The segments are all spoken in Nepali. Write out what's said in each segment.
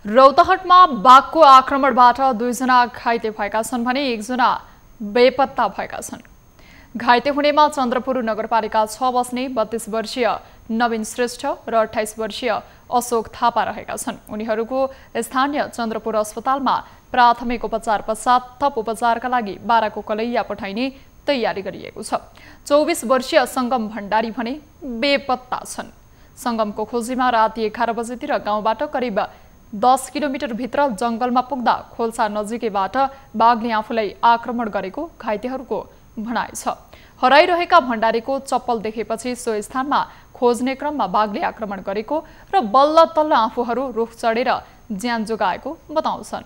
रौतहटमा बाघको आक्रमणबाट 2 जना घाइते भएका छन् भने 1 जना बेपत्ता भएका छन्। घाइते हुनेमा चन्द्रपुर नगरपालिका 6 बस्ने 32 वर्षीय नवीन श्रेष्ठ र 28 वर्षीय अशोक थापा रहेका छन्। उनीहरूको स्थानीय चन्द्रपुर अस्पतालमा प्राथमिक उपचार पश्चात थप उपचारका लागि बाराको कलैया पठाइने तयारी गरिएको छ। 24 वर्षीय संगम भण्डारी भने बेपत्ता छन्। संगमको खोजीमा राति 11 बजेतिर गाउँबाट करिब 10 किलोमिटर भित्र जंगलमा पुग्दा खोल्सा नजिकैबाट बाघले आफूलाई आक्रमण गरेको घाइतेहरूको भनाइ छ। हराइरहेका भण्डारीको चप्पल देखेपछि सो स्थानमा खोज्ने क्रममा बाघले आक्रमण गरेको र बल्ल तल्ल आफूहरू रुख चढेर ज्यान जोगाएको बताउँछन्।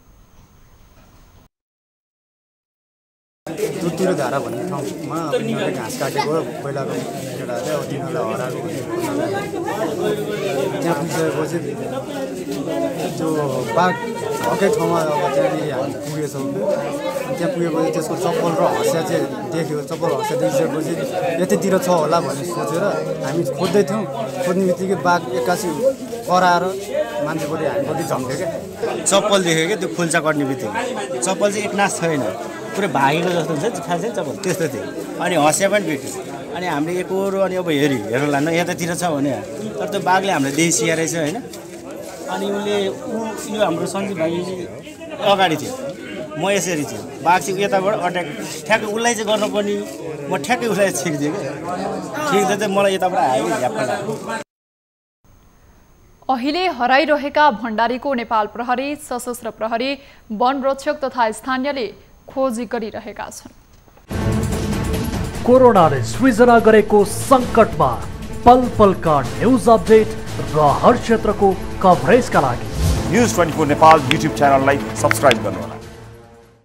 तुतुरे धारा भन्ने ठाउँमा उनीहरूले घाँस काटेको पहिलाको केटाहरूले अब तिनीहरूलाई हराएको त्यहाँ पुगिसकेपछि त्यो बाघ भएकै ठाउँमा अब त्यहाँनिर हामी पुगेछौँ। त्यहाँ पुगेपछि त्यसको चप्पल र हँसिया चाहिँ देख्यो। चप्पल हँसिया देखिसकेपछि यतैतिर छ होला भन्ने सोचेर हामी खोज्दै थियौँ। खोज्ने बित्तिकै बाघ एक्कासी कराएर मान्छेपट्टि हामीपट्टि झम्क्यो क्या। चप्पल देख्यो क्या त्यो खोल्सा कट्ने बित्तिकै चप्पल चाहिँ एकनास छैन, पुरै भागेको जस्तो हुन्छ थाहा छैन चप्पल त्यस्तो थियो। अनि हँसिया पनि भेट्यो। अनि हामीले एकहोरो अनि अब हेर्नु लानु यतातिर छ भने तर त्यो बाघले हामीलाई देखिसिया रहेछ होइन। अनि उसले यो हाम्रो सञ्जीव भाइ अगाडि थियो, म यसरी थियो। बाघ चाहिँ यताबाट अट्याक ठ्याक्कै उसलाई चाहिँ गर्नुपर्ने, म ठ्याक्कै उसलाई छिर्दिएँ क्या। ठिक्दा चाहिँ मलाई यताबाट आयो झ्याप्पा लाग्यो। अहिले हराइरहेका भण्डारीको नेपाल प्रहरी, सशस्त्र प्रहरी, वन रक्षक तथा स्थानीयले खोजी गरिरहेका छन्। कोरोनाले सृजना गरेको संकटमा पल पलका न्यूज अपडेट र हर क्षेत्रको कभरेजका लागि न्यूज 24 नेपाल युट्युब च्यानललाई सब्स्क्राइब गर्नुहोला।